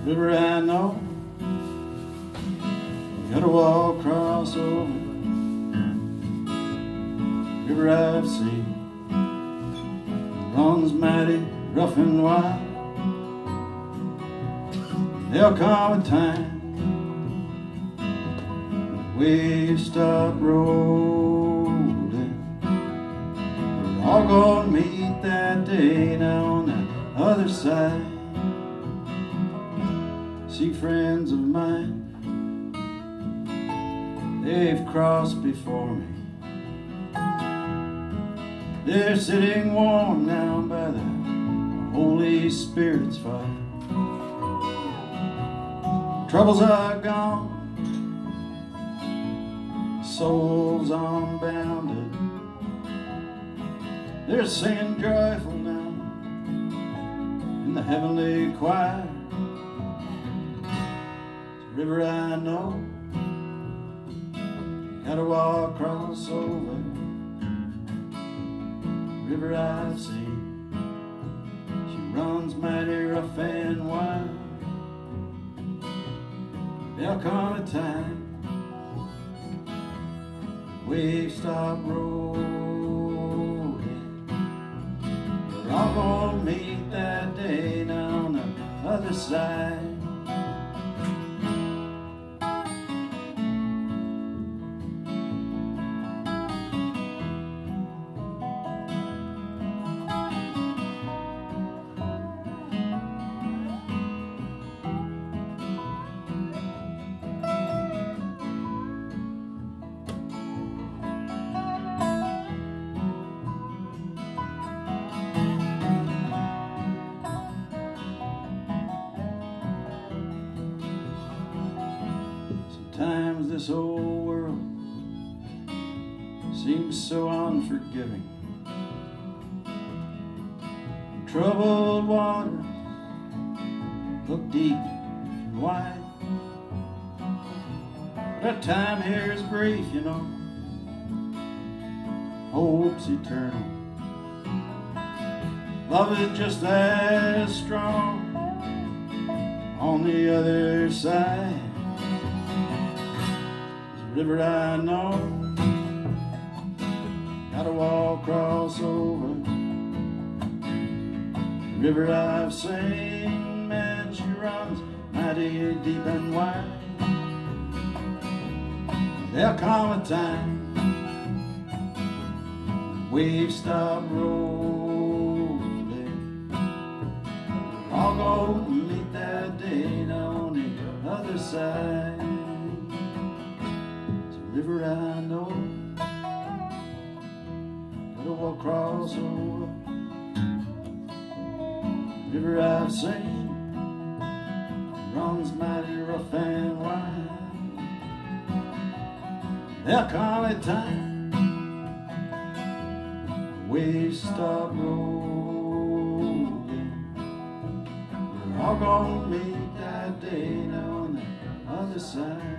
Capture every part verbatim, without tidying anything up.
River I know, you gotta walk across over. River I've seen, runs mighty rough and wide. There'll come a time waves stop rolling. We're all gonna meet that day now on the other side. See friends of mine, they've crossed before me. They're sitting warm now by the Holy Spirit's fire. Troubles are gone, souls unbounded. They're singing joyful now in the heavenly choir. It's a river I know, gotta walk across over. River I've seen, she runs mighty rough and wide. There'll come a time waves stop rolling. We're all gonna meet that day now on the other side. Sometimes this old world seems so unforgiving. Troubled waters look deep and wide, but our time here is brief, you know. Hope's eternal, love is just as strong on the other side. River I know, gotta walk across over. The river I've seen, man, she runs mighty deep and wide. There'll come a time waves stop rolling. We're all gonna meet that day on the other side. River I know, gotta walk across over. River I've seen, runs mighty rough and wide. There'll come a time waves stop rolling. We're all gonna meet that day now on the other side.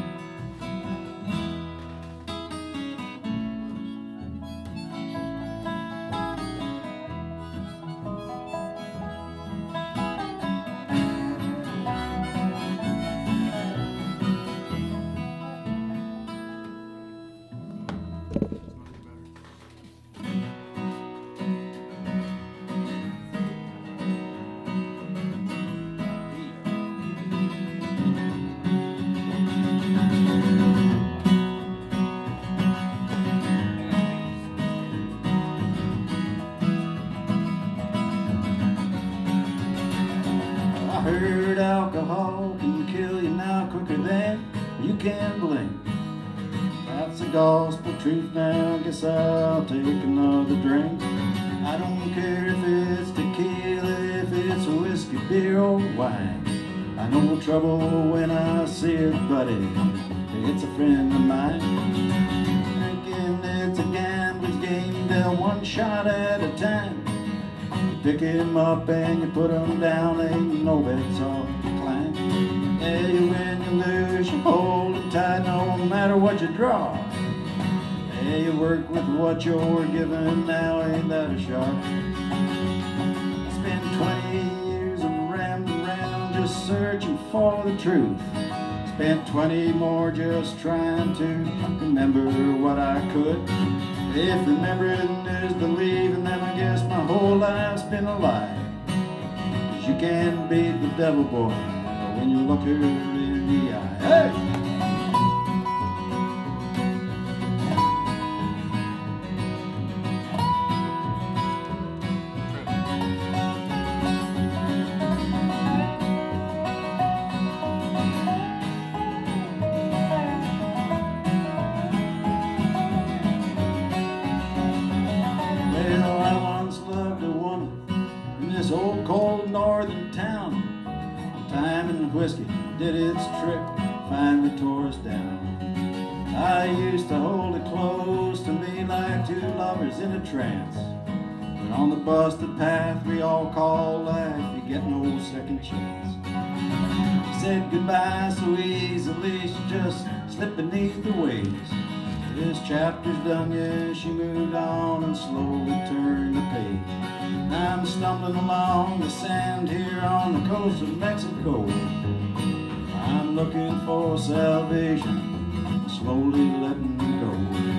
I heard alcohol can kill you now quicker than you can blink. That's the gospel truth now, guess I'll take another drink. I don't care if it's tequila, if it's whiskey, beer, or wine. I know trouble when I see it, buddy, it's a friend of mine. Thinking it's a gambler's game, dealt one shot at a time. Pick him up and you put him down, ain't no bets off the climb. Yeah, you win, you lose, you hold him tight no matter what you draw. Yeah, you work with what you're given now, ain't that a shot? It's been twenty years of rambling around just just searching for the truth. Spent twenty more just trying to remember what I could. If remembering is believing, then I guess my whole life's been a lie. 'Cause you can't beat the devil, boy, when you look her in the eye. Hey! This old cold northern town, time and whiskey did its trick, finally tore us down. I used to hold it close to me like two lovers in a trance, but on the busted path we all call life, you get no second chance. She said goodbye so easily, she just slipped beneath the waves. This chapter's done, yeah, she moved on and slowly turned the page. I'm stumbling along the sand here on the coast of Mexico. I'm looking for salvation, slowly letting go.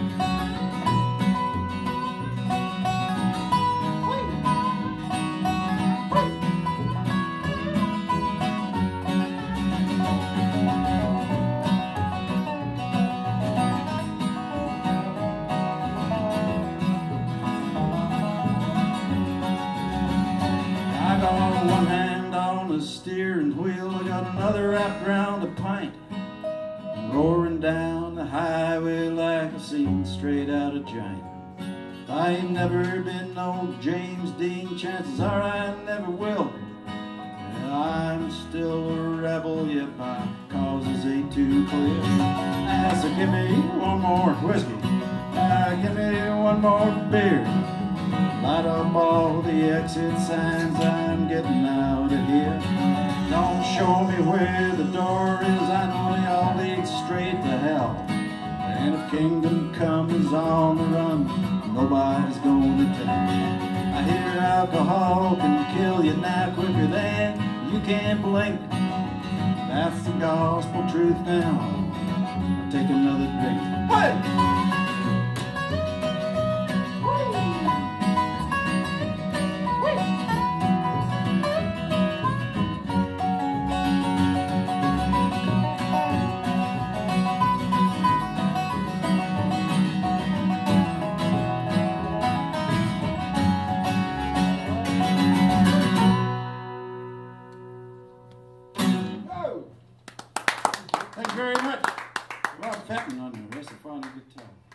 One hand on the steering wheel, I got another wrapped around a pint, roaring down the highway like a scene straight out of Giant. I ain't never been no James Dean, chances are I never will. And I'm still a rebel, yet my causes ain't too clear. Ah, so give me one more whiskey, ah, give me one more beer. Light up all the exit signs, I'm getting out of here. Don't show me where the door is, I know they all lead straight to hell. And if Kingdom Come is on the run, nobody's gonna tell. I hear alcohol can kill you now quicker than you can blink. That's the gospel truth now. I'll take another drink. Hey! Thank you very much. Rob Fenton on the rest of the guitar.